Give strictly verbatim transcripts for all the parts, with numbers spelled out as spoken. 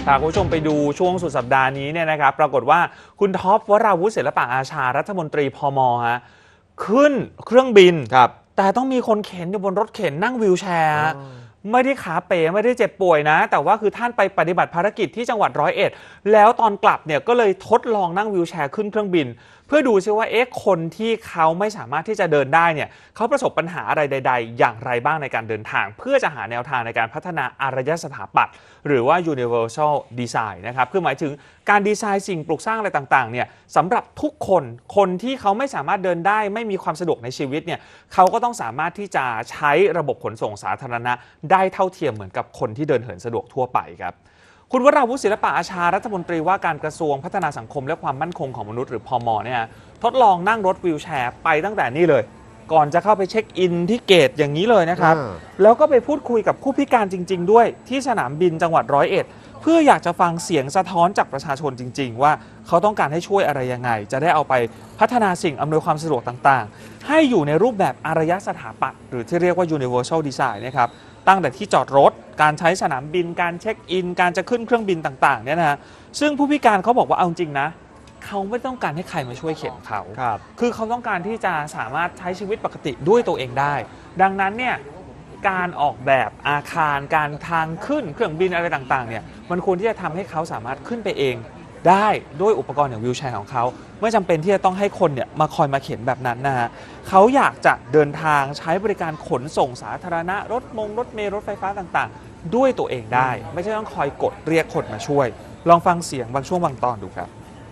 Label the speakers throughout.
Speaker 1: พาคุณผู้ชมไปดูช่วงสุดสัปดาห์นี้เนี่ยนะครับปรากฏว่าคุณท็อปวราวุฒิศิลปะอาชารัฐมนตรีพม.ฮะขึ้นเครื่องบินครับแต่ต้องมีคนเข็นอยู่บนรถเข็นนั่งวีลแชร์ไม่ได้ขาเป๋ไม่ได้เจ็บป่วยนะแต่ว่าคือท่านไปปฏิบัติภารกิจที่จังหวัดร้อยเอ็ดแล้วตอนกลับเนี่ยก็เลยทดลองนั่งวีลแชร์ขึ้นเครื่องบินเพื่อดูซิว่าเอ๊ะคนที่เขาไม่สามารถที่จะเดินได้เนี่ยเขาประสบปัญหาอะไรใดๆอย่างไรบ้างในการเดินทางเพื่อจะหาแนวทางในการพัฒนาอารยสถาปัตย์หรือว่า universal design นะครับคือหมายถึงการดีไซน์สิ่งปลูกสร้างอะไรต่างๆเนี่ยสำหรับทุกคนคนที่เขาไม่สามารถเดินได้ไม่มีความสะดวกในชีวิตเนี่ยเขาก็ต้องสามารถที่จะใช้ระบบขนส่งสาธารณะได้เท่าเทียมเหมือนกับคนที่เดินเหินสะดวกทั่วไปครับคุณวราวุฒิศิลปะอาชารัฐมนตรีว่าการกระทรวงพัฒนาสังคมและความมั่นคงของมนุษย์หรือพม.เนี่ยทดลองนั่งรถวีลแชร์ไปตั้งแต่นี่เลยก่อนจะเข้าไปเช็คอินที่เกตอย่างนี้เลยนะครับแล้วก็ไปพูดคุยกับผู้พิการจริงๆด้วยที่สนามบินจังหวัดร้อยเอ็ดเพื่ออยากจะฟังเสียงสะท้อนจากประชาชนจริงๆว่าเขาต้องการให้ช่วยอะไรยังไงจะได้เอาไปพัฒนาสิ่งอำนวยความสะดวกต่างๆให้อยู่ในรูปแบบอารยสถาปัตย์หรือที่เรียกว่า universal design นะครับตั้งแต่ที่จอดรถการใช้สนามบินการเช็คอินการจะขึ้นเครื่องบินต่างๆเนี่ยนะฮะซึ่งผู้พิการเขาบอกว่าเอาจริงนะเขาไม่ต้องการให้ใครมาช่วยเข็นเขาคือเขาต้องการที่จะสามารถใช้ชีวิตปกติด้วยตัวเองได้ดังนั้นเนี่ยการออกแบบอาคารการทางขึ้นเครื่องบินอะไรต่างๆเนี่ยมันควรที่จะทำให้เขาสามารถขึ้นไปเองได้ด้วยอุปกรณ์อย่างวีลแชร์ของเขาไม่จำเป็นที่จะต้องให้คนเนี่ยมาคอยมาเข็นแบบนั้นนะฮะเขาอยากจะเดินทางใช้บริการขนส่งสาธารณะรถมงรถเมล์รถไฟฟ้าต่างๆด้วยตัวเองได้ไม่ใช่ต้องคอยกดเรียกคนมาช่วยลองฟังเสียงบางช่วงบางตอนดูครับ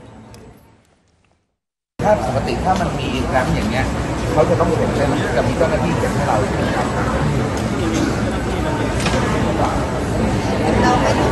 Speaker 2: ถ้าปกติถ้ามันมีแรมอย่างเงี้ยเขาจะต้องเข็นใช่ไหมจะมีเจ้าหน้าที่เข็นให้เราใช่ไหมครับเราไม่ต้อง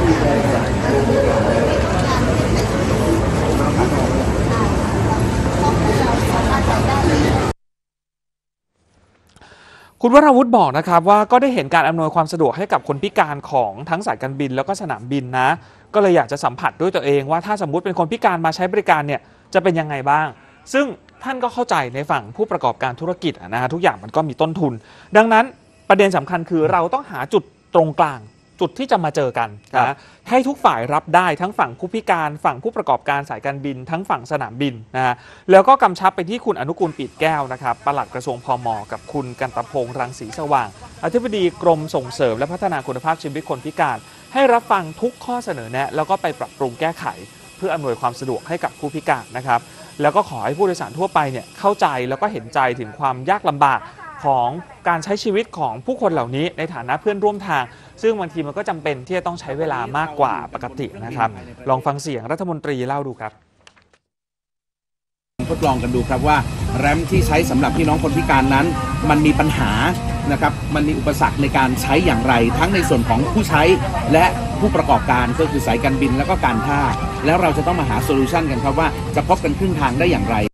Speaker 1: คุณวราวุฒิบอกนะครับว่าก็ได้เห็นการอำนวยความสะดวกให้กับคนพิการของทั้งสายการบินแล้วก็สนามบินนะก็เลยอยากจะสัมผัสด้วยตัวเองว่าถ้าสมมุติเป็นคนพิการมาใช้บริการเนี่ยจะเป็นยังไงบ้างซึ่งท่านก็เข้าใจในฝั่งผู้ประกอบการธุรกิจนะฮะทุกอย่างมันก็มีต้นทุนดังนั้นประเด็นสำคัญคือเราต้องหาจุดตรงกลางจุดที่จะมาเจอกันนะให้ทุกฝ่ายรับได้ทั้งฝั่งผู้พิการฝั่งผู้ประกอบการสายการบินทั้งฝั่งสนามบินนะฮะแล้วก็กำชับไปที่คุณอนุกูลปิดแก้วนะครับปลัดกระทรวงพม.กับคุณกันตพงษ์รังสีสว่างอธิบดีกรมส่งเสริมและพัฒนาคุณภาพชีวิตคนพิการให้รับฟังทุกข้อเสนอแนะแล้วก็ไปปรับปรุงแก้ไขเพื่ออำนวยความสะดวกให้กับผู้พิการนะครับแล้วก็ขอให้ผู้โดยสารทั่วไปเนี่ยเข้าใจแล้วก็เห็นใจถึงความยากลำบากของการใช้ชีวิตของผู้คนเหล่านี้ในฐานะเพื่อนร่วมทางซึ่งบางทีมันก็จำเป็นที่จะต้องใช้เวลามากกว่าปกตินะครับลองฟังเสียงรัฐมนตรีเล่าดูครับ
Speaker 2: ทดลองกันดูครับว่าแรมที่ใช้สำหรับพี่น้องคนพิการนั้นมันมีปัญหานะครับมันมีอุปสรรคในการใช้อย่างไรทั้งในส่วนของผู้ใช้และผู้ประกอบการก็คือสายการบินแล้วก็การท่าแล้วเราจะต้องมาหาโซลูชันกันครับว่าจะพบกันครึ่งทางได้อย่างไร